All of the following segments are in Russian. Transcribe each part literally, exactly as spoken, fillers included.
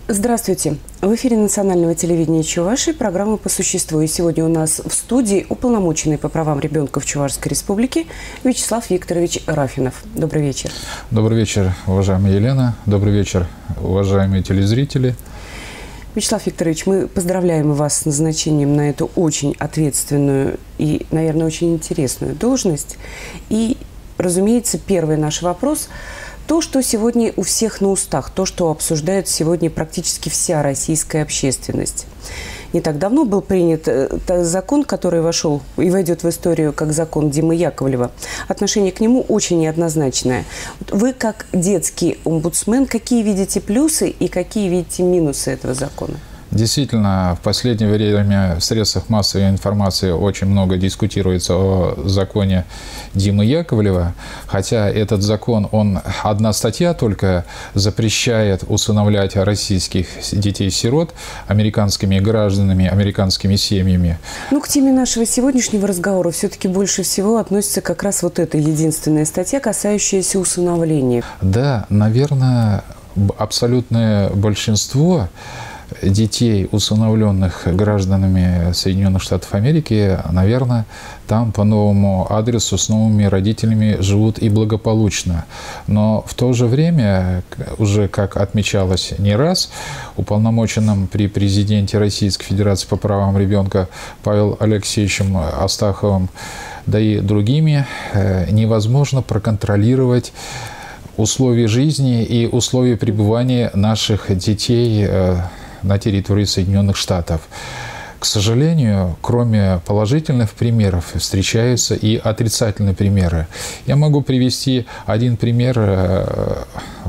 Здравствуйте. В эфире национального телевидения Чувашии программа «По существу». И сегодня у нас в студии уполномоченный по правам ребенка в Чувашской Республике Вячеслав Викторович Рафинов. Добрый вечер. Добрый вечер, уважаемая Елена. Добрый вечер, уважаемые телезрители. Вячеслав Викторович, мы поздравляем вас с назначением на эту очень ответственную и, наверное, очень интересную должность. И, разумеется, первый наш вопрос – то, что сегодня у всех на устах, то, что обсуждает сегодня практически вся российская общественность. Не так давно был принят закон, который вошел и войдет в историю как закон Димы Яковлева. Отношение к нему очень неоднозначное. Вы, как детский омбудсмен, какие видите плюсы и какие видите минусы этого закона? Действительно, в последнее время в средствах массовой информации очень много дискутируется о законе Димы Яковлева, хотя этот закон, он, одна статья только запрещает усыновлять российских детей-сирот американскими гражданами, американскими семьями. Ну, к теме нашего сегодняшнего разговора все-таки больше всего относится как раз вот эта единственная статья, касающаяся усыновления. Да, наверное, абсолютное большинство детей, усыновленных гражданами Соединенных Штатов Америки, наверное, там по новому адресу с новыми родителями живут и благополучно. Но в то же время, уже как отмечалось не раз, уполномоченным при президенте Российской Федерации по правам ребенка Павелом Алексеевичем Астаховым, да и другими, невозможно проконтролировать условия жизни и условия пребывания наших детей на территории Соединенных Штатов. К сожалению, кроме положительных примеров, встречаются и отрицательные примеры. Я могу привести один пример,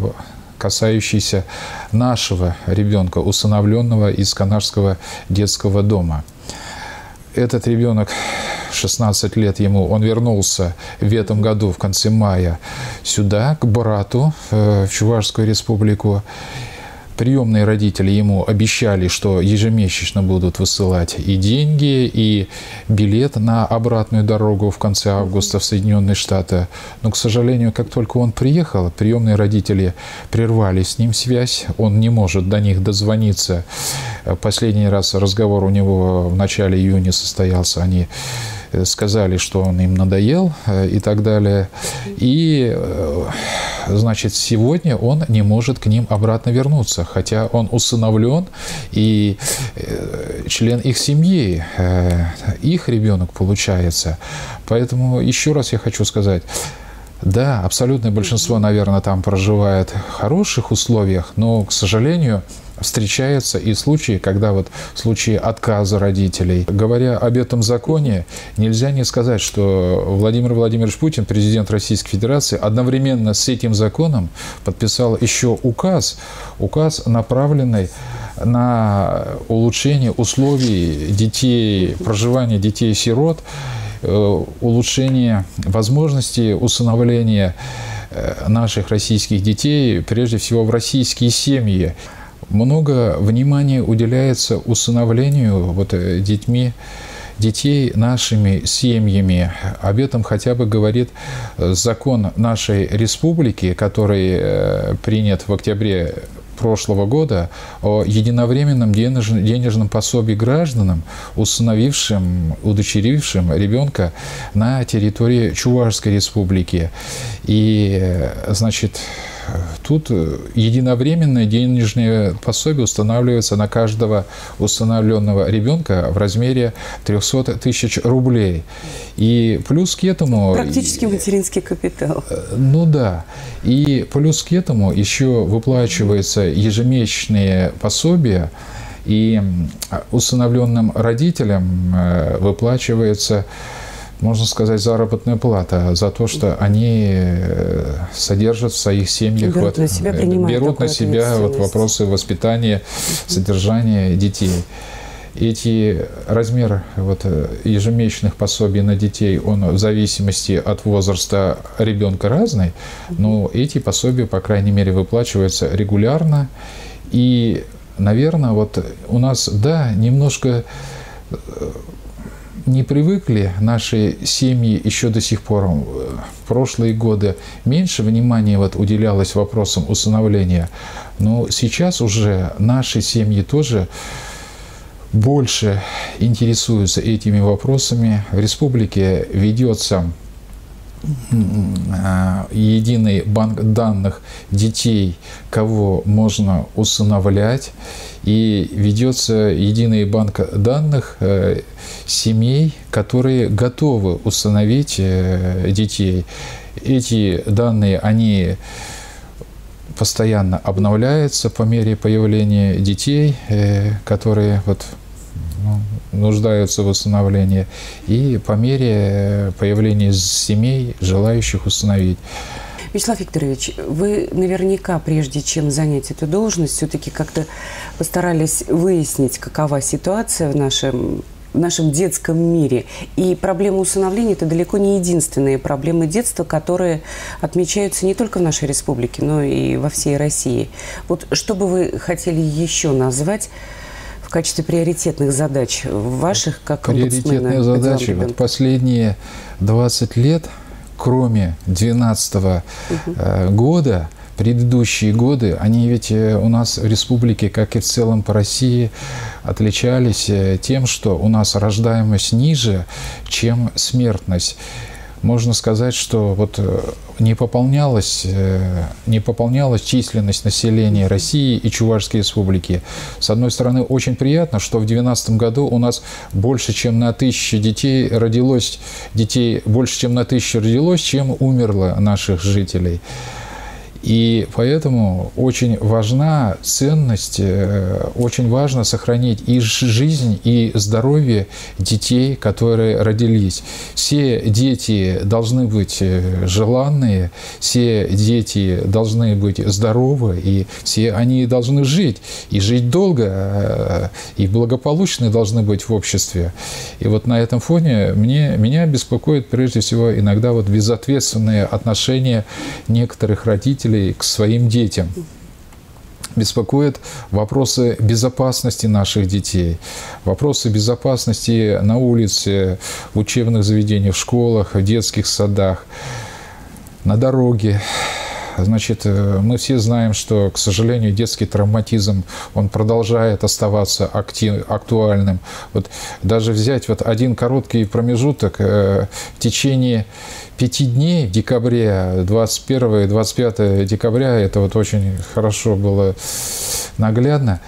касающийся нашего ребенка, усыновленного из канадского детского дома. Этот ребенок, шестнадцать лет ему, он вернулся в этом году, в конце мая, сюда, к брату, в Чувашскую Республику. Приемные родители ему обещали, что ежемесячно будут высылать и деньги, и билет на обратную дорогу в конце августа в Соединенные Штаты. Но, к сожалению, как только он приехал, приемные родители прервали с ним связь, он не может до них дозвониться. Последний раз разговор у него в начале июня состоялся, они сказали, что он им надоел и так далее. И, значит, сегодня он не может к ним обратно вернуться, хотя он усыновлен, и член их семьи, их ребенок получается. Поэтому еще раз я хочу сказать, да, абсолютное большинство, наверное, там проживает в хороших условиях, но, к сожалению, встречаются и случаи, когда вот в случае отказа родителей. Говоря об этом законе, нельзя не сказать, что Владимир Владимирович Путин, президент Российской Федерации, одновременно с этим законом подписал еще указ, указ, направленный на улучшение условий детей, проживания детей-сирот, улучшение возможностей усыновления наших российских детей, прежде всего в российские семьи. Много внимания уделяется усыновлению вот, детьми, детей нашими семьями. Об этом хотя бы говорит закон нашей республики, который принят в октябре прошлого года, о единовременном денежном, денежном пособии гражданам, усыновившим, удочерившим ребенка на территории Чувашской Республики. И, значит, тут единовременное денежное пособие устанавливается на каждого усыновленного ребенка в размере трёхсот тысяч рублей. И плюс к этому... Практически материнский капитал. Ну да. И плюс к этому еще выплачиваются ежемесячные пособия, и усыновленным родителям выплачивается, можно сказать, заработная плата за то, что они содержат в своих семьях, берут вот, на себя, берут на себя вот вопросы воспитания, содержания детей. Эти размеры вот, ежемесячных пособий на детей, он в зависимости от возраста ребенка разный, но эти пособия, по крайней мере, выплачиваются регулярно. И, наверное, вот у нас, да, немножко не привыкли, наши семьи еще до сих пор, в прошлые годы меньше внимания вот уделялось вопросам усыновления, но сейчас уже наши семьи тоже больше интересуются этими вопросами. В республике ведется единый банк данных детей, кого можно усыновлять, и ведется единый банк данных семей, которые готовы усыновить детей. Эти данные, они постоянно обновляются по мере появления детей, которые вот, ну, нуждаются в усыновлении, и по мере появления семей, желающих усыновить. Вячеслав Викторович, вы наверняка, прежде чем занять эту должность, все-таки как-то постарались выяснить, какова ситуация в нашем, в нашем детском мире. И проблема усыновления – это далеко не единственные проблемы детства, которые отмечаются не только в нашей республике, но и во всей России. Вот что бы вы хотели еще назвать в качестве приоритетных задач ваших, как омбудсмена? Приоритетные задачи. Вот последние двадцать лет, кроме две тысячи двенадцатого угу. года, предыдущие годы, они ведь у нас в республике, как и в целом по России, отличались тем, что у нас рождаемость ниже, чем смертность. Можно сказать, что вот не пополнялась, не пополнялась численность населения России и Чувашской республики. С одной стороны, очень приятно, что в две тысячи двенадцатом году у нас больше, чем на тысячу детей родилось, детей больше, чем на тысячу родилось, чем умерло наших жителей. И поэтому очень важна ценность, очень важно сохранить и жизнь, и здоровье детей, которые родились. Все дети должны быть желанные, все дети должны быть здоровы, и все они должны жить, и жить долго, и благополучны должны быть в обществе. И вот на этом фоне мне, меня беспокоит прежде всего иногда вот безответственные отношения некоторых родителей к своим детям. Беспокоят вопросы безопасности наших детей, вопросы безопасности на улице, в учебных заведениях, в школах, в детских садах, на дороге. Значит, мы все знаем, что, к сожалению, детский травматизм, он продолжает оставаться актив, актуальным. Вот даже взять вот один короткий промежуток в течение пяти дней в декабре, двадцать первого и двадцать пятого декабря, это вот очень хорошо было наглядно,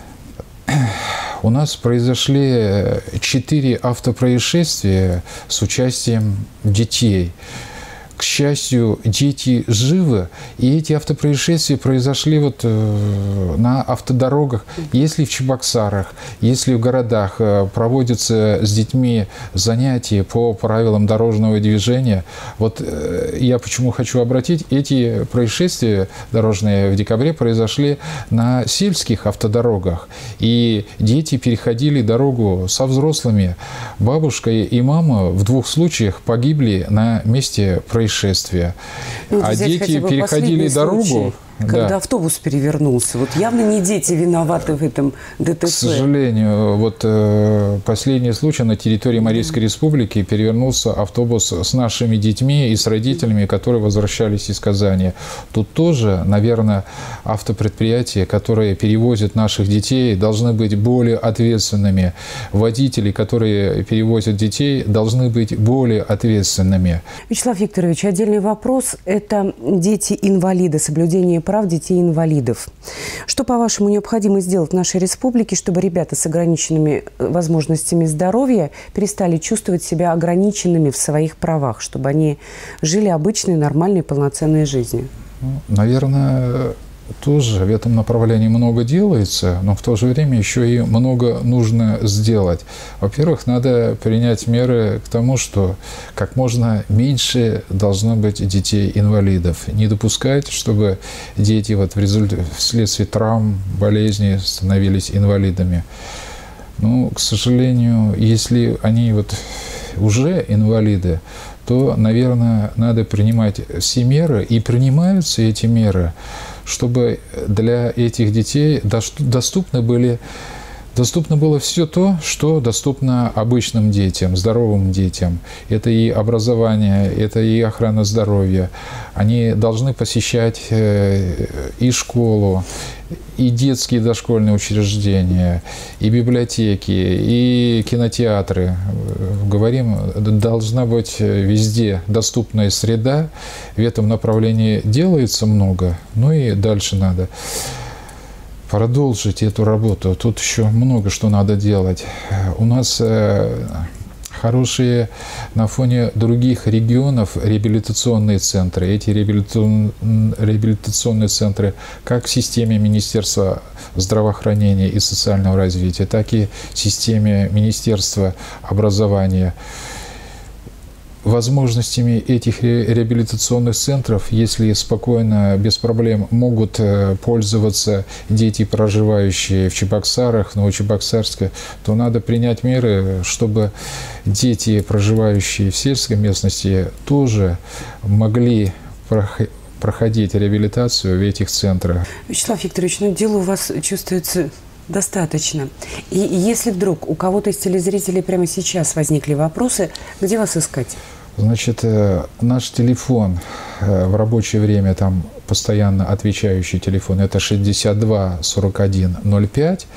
у нас произошли четыре автопроисшествия с участием детей. К счастью, дети живы, и эти автопроисшествия произошли вот на автодорогах. Если в Чебоксарах, если в городах проводятся с детьми занятия по правилам дорожного движения, вот я почему хочу обратить, эти происшествия дорожные в декабре произошли на сельских автодорогах, и дети переходили дорогу со взрослыми. Бабушка и мама в двух случаях погибли на месте происшествия. Происшествия. Ну, а дети переходили дорогу, случай, когда да. автобус перевернулся. Вот явно не дети виноваты в этом ДТП. К сожалению, вот э, последний случай на территории Марийской республики перевернулся автобус с нашими детьми и с родителями, которые возвращались из Казани. Тут тоже, наверное, автопредприятия, которые перевозят наших детей, должны быть более ответственными. Водители, которые перевозят детей, должны быть более ответственными. Вячеслав Викторович, отдельный вопрос – это дети-инвалиды, соблюдение прав детей-инвалидов. Что, по-вашему, необходимо сделать в нашей республике, чтобы ребята с ограниченными возможностями здоровья перестали чувствовать себя ограниченными в своих правах, чтобы они жили обычной, нормальной, полноценной жизнью? Наверное, тоже в этом направлении много делается, но в то же время еще и много нужно сделать. Во-первых, надо принять меры к тому, что как можно меньше должно быть детей-инвалидов. Не допускать, чтобы дети вот в результате, вследствие травм, болезней становились инвалидами. Ну, к сожалению, если они вот уже инвалиды, то, наверное, надо принимать все меры, и принимаются эти меры, чтобы для этих детей доступны были Доступно было все то, что доступно обычным детям, здоровым детям. Это и образование, это и охрана здоровья. Они должны посещать и школу, и детские дошкольные учреждения, и библиотеки, и кинотеатры. Говорим, должна быть везде доступная среда. В этом направлении делается много, но и дальше надо продолжить эту работу. Тут еще много что надо делать. У нас хорошие на фоне других регионов реабилитационные центры. Эти реабилитационные центры как в системе Министерства здравоохранения и социального развития, так и в системе Министерства образования. Возможностями этих реабилитационных центров, если спокойно, без проблем, могут пользоваться дети, проживающие в Чебоксарах, Новочебоксарске, то надо принять меры, чтобы дети, проживающие в сельской местности, тоже могли проходить реабилитацию в этих центрах. Вячеслав Викторович, ну дела у вас чувствуется достаточно. И если вдруг у кого-то из телезрителей прямо сейчас возникли вопросы, где вас искать? Значит, наш телефон в рабочее время, там постоянно отвечающий телефон, это шестьдесят два сорок один ноль пять.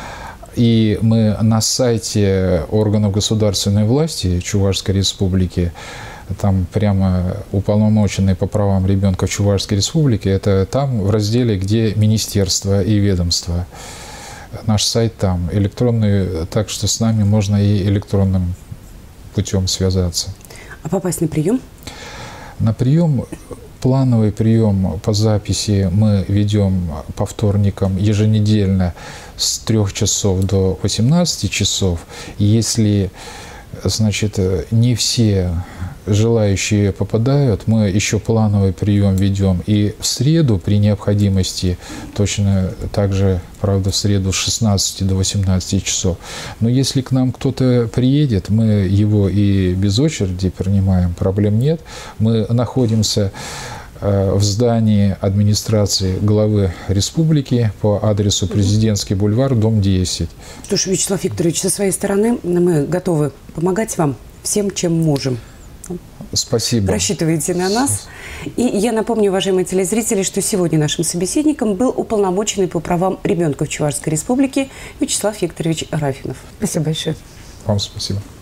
И мы на сайте органов государственной власти Чувашской Республики, там прямо уполномоченный по правам ребенка в Чувашской Республике, это там в разделе, где министерство и ведомство. Наш сайт там электронный, так что с нами можно и электронным путем связаться. А попасть на прием? На прием, плановый прием по записи мы ведем по вторникам еженедельно с трёх часов до восемнадцати часов. Если, значит, не все желающие попадают, мы еще плановый прием ведем и в среду при необходимости, точно так же, правда, в среду с шестнадцати до восемнадцати часов. Но если к нам кто-то приедет, мы его и без очереди принимаем, проблем нет. Мы находимся в здании администрации главы республики по адресу Президентский бульвар, дом десять. Что ж, Вячеслав Викторович, со своей стороны мы готовы помогать вам всем, чем можем. Спасибо. Рассчитывайте на нас. И я напомню, уважаемые телезрители, что сегодня нашим собеседником был уполномоченный по правам ребенка в Чувашской Республике Вячеслав Викторович Рафинов. Спасибо большое. Вам спасибо.